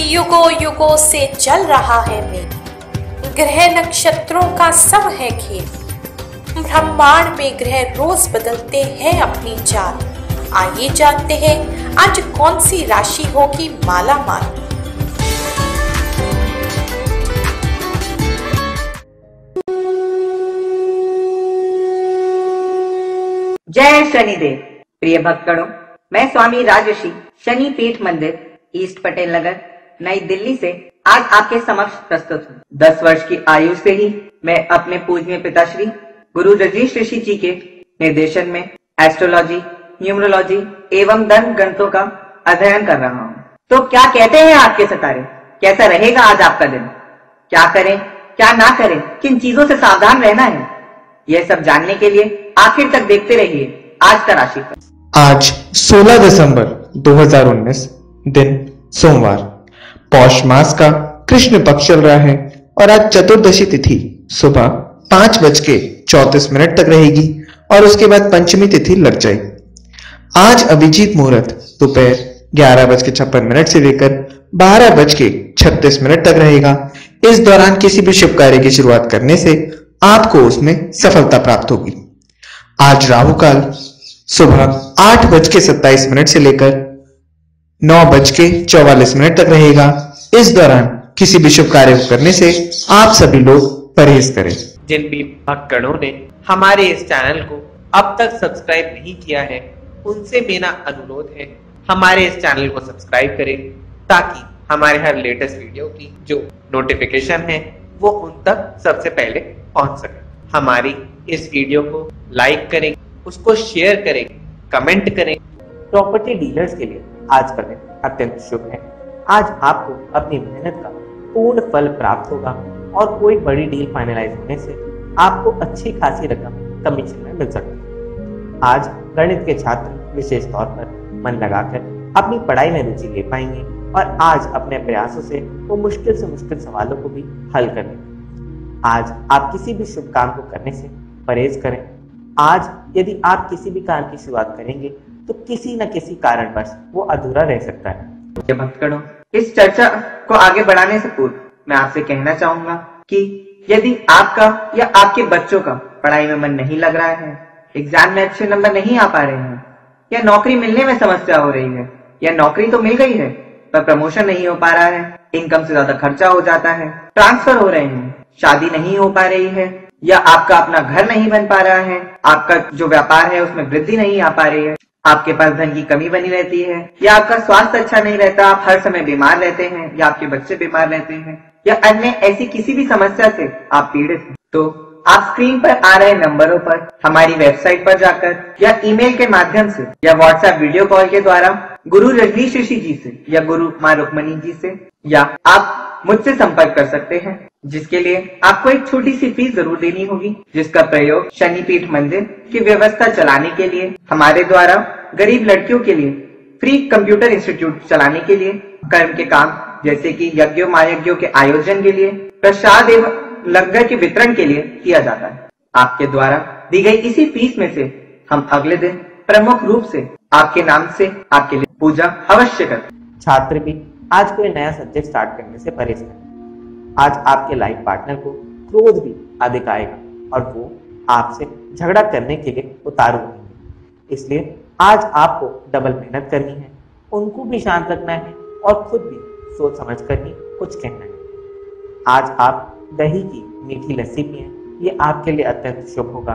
युगों युगों से चल रहा है मेल, ग्रह नक्षत्रों का सब है खेल। ब्रह्मांड में ग्रह रोज बदलते हैं अपनी चाल। आइए जानते हैं आज कौन सी राशि होगी माला माल। जय शनिदेव। प्रिय भक्तगणों, मैं स्वामी राजर्षि शनि पीठ मंदिर ईस्ट पटेल नगर नई दिल्ली से आज आपके समक्ष प्रस्तुत हूँ। 10 वर्ष की आयु से ही मैं अपने पूजनीय पिताश्री गुरु रजनीश ऋषि जी के निर्देशन में एस्ट्रोलॉजी, न्यूमरोलॉजी एवं धर्म ग्रंथों का अध्ययन कर रहा हूँ। तो क्या कहते हैं आपके सितारे, कैसा रहेगा आज आपका दिन? क्या करें क्या ना करें, किन चीजों से सावधान रहना है, यह सब जानने के लिए आखिर तक देखते रहिए आज का राशिफल। आज 16 दिसंबर 2019 दिन सोमवार, पौष मास का कृष्ण पक्ष चल रहा है और आज चतुर्दशी तिथि सुबह 5:34 तक रहेगी और उसके बाद पंचमी तिथि लग जाएगी। आज अभिजीत मुहूर्त दोपहर 11:56 से लेकर 12:36 तक रहेगा। इस दौरान किसी भी शुभ कार्य की शुरुआत करने से आपको उसमें सफलता प्राप्त होगी। आज राहु काल सुबह 8:27 से लेकर 9:44 तक रहेगा। इस दौरान किसी भी शुभ कार्य को करने से आप सभी लोग परहेज करें। जिन भी भक्तगणों ने हमारे इस चैनल को अब तक सब्सक्राइब नहीं किया है, उनसे मेरा अनुरोध है हमारे इस चैनल को सब्सक्राइब करें ताकि हमारे हर लेटेस्ट वीडियो की जो नोटिफिकेशन है वो उन तक सबसे पहले पहुंच सके। हमारी इस वीडियो को लाइक करें, उसको शेयर करें, कमेंट करें। प्रॉपर्टी डीलर्स के लिए आज का दिन अत्यंत शुभ है। आज आपको अपनी मेहनत का पूर्ण फल प्राप्त होगा और कोई बड़ी डील फाइनलाइज होने से आपको अच्छी खासी रकम कमीशन में मिल सकती है। आज गणित के छात्र विशेष तौर पर मन लगाकर अपनी पढ़ाई में रुचि ले पाएंगे और आज अपने प्रयासों से वो मुश्किल से मुश्किल सवालों को भी हल कर लेंगे। आज आप किसी भी शुभ काम को करने से परहेज करें। आज यदि आप किसी भी काम की शुरुआत करेंगे तो किसी न किसी कारणवश वो अधूरा रह सकता है। भक्तगणों, इस चर्चा को आगे बढ़ाने से पूर्व मैं आपसे कहना चाहूंगा कि यदि आपका या आपके बच्चों का पढ़ाई में मन नहीं लग रहा है, एग्जाम में अच्छे नंबर नहीं आ पा रहे हैं, या नौकरी मिलने में समस्या हो रही है, या नौकरी तो मिल गई है पर प्रमोशन नहीं हो पा रहा है, इनकम से ज्यादा खर्चा हो जाता है, ट्रांसफर हो रहे हैं, शादी नहीं हो पा रही है, या आपका अपना घर नहीं बन पा रहा है, आपका जो व्यापार है उसमें वृद्धि नहीं आ पा रही है, आपके पास धन की कमी बनी रहती है, या आपका स्वास्थ्य अच्छा नहीं रहता, आप हर समय बीमार रहते हैं, या आपके बच्चे बीमार रहते हैं, या अन्य ऐसी किसी भी समस्या से आप पीड़ित हैं, तो आप स्क्रीन पर आ रहे नंबरों पर हमारी वेबसाइट पर जाकर या ईमेल के माध्यम से या व्हाट्सएप वीडियो कॉल के द्वारा गुरु रजनीश ऋषि जी से या गुरु माँ रुक्मणी जी से या आप मुझसे संपर्क कर सकते हैं, जिसके लिए आपको एक छोटी सी फीस जरूर देनी होगी, जिसका प्रयोग शनि पीठ मंदिर की व्यवस्था चलाने के लिए, हमारे द्वारा गरीब लड़कियों के लिए फ्री कंप्यूटर इंस्टीट्यूट चलाने के लिए, कर्म के काम जैसे कि यज्ञों महायज्ञों के आयोजन के लिए, प्रसाद एवं लंगर के वितरण के लिए किया जाता है। आपके द्वारा दी गई इसी फीस में से हम अगले दिन प्रमुख रूप से आपके नाम से आपके लिए पूजा अवश्य करें। छात्र भी आज कोई नया सब्जेक्ट स्टार्ट करने से परहेज करें। आज आपके लाइफ पार्टनर को क्रोध भी अधिक आएगा और वो आपसे झगड़ा करने के लिए उतारू होंगे, इसलिए आज आपको डबल मेहनत करनी है, उनको भी शांत रखना है और खुद भी सोच समझ कर ही कुछ कहना है। आज आप दही की मीठी लस्सी पिएं, ये आपके लिए अत्यंत शुभ होगा।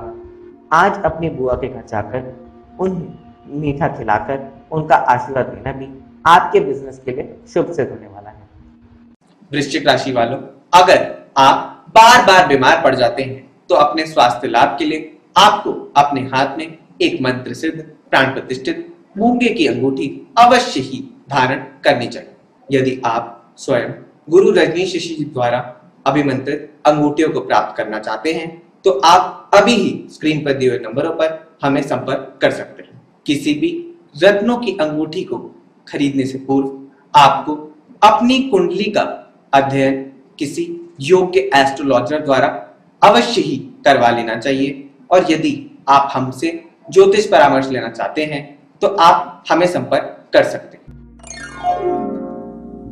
आज अपनी बुआ के घर जाकर उन्हें मीठा खिलाकर उनका आशीर्वाद देना भी आपके बिजनेस के लिए शुभ सिद्ध होने वाला है। वृश्चिक राशि वालों, अगर आप बार बार बीमार पड़ जाते हैं तो अपने स्वास्थ्य लाभ के लिए आपको अपने हाथ में एक मंत्र सिद्ध प्राण प्रतिष्ठित मूंगे की अंगूठी अवश्य ही धारण करनी चाहिए। यदि आप स्वयं गुरु रजनीश ऋषि जी द्वारा अभिमंत्रित अंगूठियों को प्राप्त करना चाहते हैं तो आप अभी ही स्क्रीन पर दिए हुए नंबरों पर हमें संपर्क कर सकते हैं। किसी भी रत्नों की अंगूठी को खरीदने से पूर्व आपको अपनी कुंडली का अध्ययन किसी योग्य एस्ट्रोलॉजर द्वारा अवश्य ही करवा लेना चाहिए और यदि आप हमसे ज्योतिष परामर्श लेना चाहते हैं तो आप हमें संपर्क कर सकते हैं।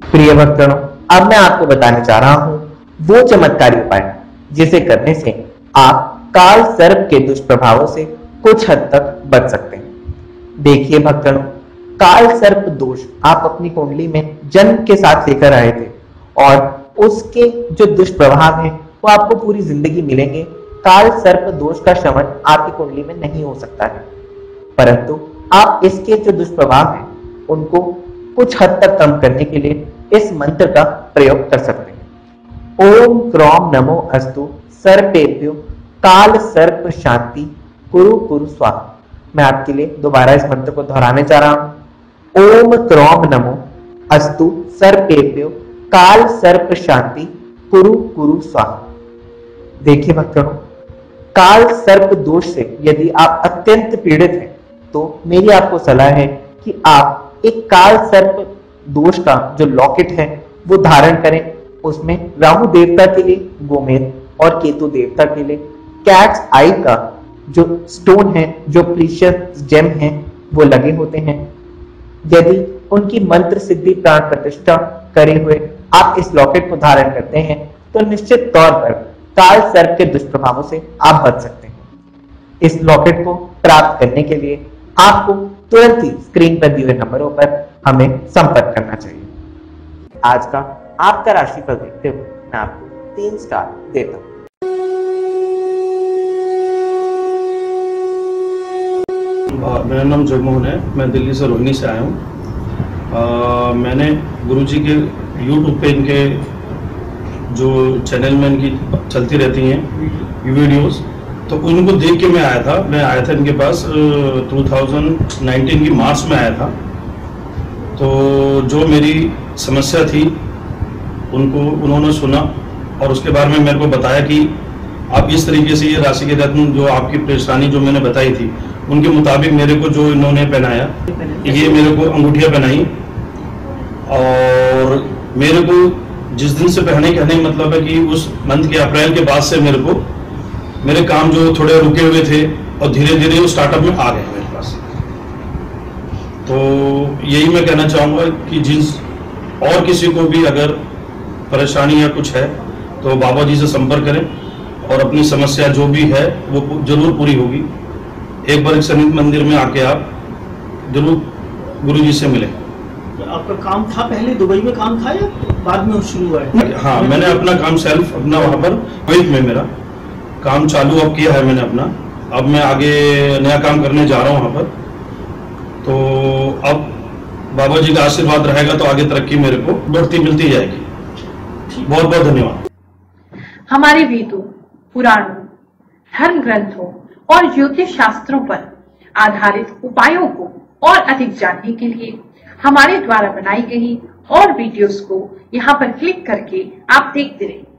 प्रिय भक्तों, अब मैं आपको बताने जा रहा हूं वो चमत्कारी उपाय जिसे करने से आप काल सर्प के दुष्प्रभावों से कुछ हद तक बच सकते हैं। देखिए भक्तों, काल सर्प दोष आप अपनी कुंडली में जन्म के साथ लेकर आए थे और उसके जो दुष्प्रभाव हैं वो आपको पूरी जिंदगी मिलेंगे। काल सर्प दोष का शमन आपकी कुंडली में नहीं हो सकता है, परंतु आप इसके जो दुष्प्रभाव हैं उनको कुछ हद तक कम करने के लिए इस मंत्र का प्रयोग कर सकते हैं। ओम क्रौम नमो अस्तु सर्पेभ्यो काल सर्प शांति कुरु कुरु स्वाहा। मैं आपके लिए दोबारा इस मंत्र को दोहराने जा रहा हूं। ओम क्रौम नमो अस्तु सर्पेभ्यो काल सर्प शांति कुरु कुरु स्वाहा। देखिए भक्तों, काल सर्प दोष से यदि आप अत्यंत पीड़ित हैं तो मेरी आपको सलाह है कि आप एक काल सर्प दोष का जो लॉकेट है वो धारण करें। उसमें राहु देवता के लिए गोमेद और केतु देवता के लिए कैट्स आई का जो स्टोन है, जो प्रीशियस जेम है, वो लगे होते हैं। यदि उनकी मंत्र सिद्धि प्राण प्रतिष्ठा करे हुए आप इस लॉकेट को धारण करते हैं तो निश्चित तौर पर काल सर्प के दुष्प्रभावों से आप बच सकते हैं। इस लॉकेट को प्राप्त करने के लिए आपको तुरंत ही स्क्रीन पर दिए हुए नंबरों पर हमें संपर्क करना चाहिए। आज का आपका राशिफल देखते हुए मैं आपको 3 स्टार देता हूं। मेरा नाम जगमोहन है, मैं दिल्ली से रोहिणी से आया हूँ। मैंने गुरुजी के YouTube पे इनके जो चैनल में इनकी चलती रहती हैं वीडियोस, तो उनको देख के मैं आया था इनके पास 2019 की मार्च में आया था। तो जो मेरी समस्या थी उन्होंने सुना और उसके बारे में मेरे को बताया कि आप इस तरीके से ये राशि के रत्न जो आपकी परेशानी जो मैंने बताई थी उनके मुताबिक मेरे को जो इन्होंने पहनाया, ये मेरे को अंगूठियाँ पहनाई और मेरे को जिस दिन से पहने कहने का मतलब है कि उस मंथ के अप्रैल के बाद से मेरे काम जो थोड़े रुके हुए थे और धीरे धीरे वो स्टार्टअप में आ गए मेरे पास। तो यही मैं कहना चाहूँगा कि जिस और किसी को भी अगर परेशानी या कुछ है तो बाबा जी से संपर्क करें और अपनी समस्या जो भी है वो जरूर पूरी होगी। एक बार शनि मंदिर में आके आप जरूर गुरु जी से मिलें। आपका काम था पहले दुबई में काम था या बाद में शुरू हुआ है? हाँ, मैंने अपना काम सेल्फ अपना वहाँ पर कुवैत में मेरा काम चालू अब किया है मैंने अपना। अब मैं आगे नया काम करने जा रहा हूँ वहाँ पर। तो अब बाबा जी का आशीर्वाद रहेगा तो आगे तरक्की मेरे को बढ़ती मिलती जाएगी। बहुत बहुत धन्यवाद। हमारे वेदों, पुराणों, धर्म ग्रंथों और ज्योतिष शास्त्रों पर आधारित उपायों को और अधिक जानने के लिए हमारे द्वारा बनाई गई और वीडियोस को यहाँ पर क्लिक करके आप देखते रहें।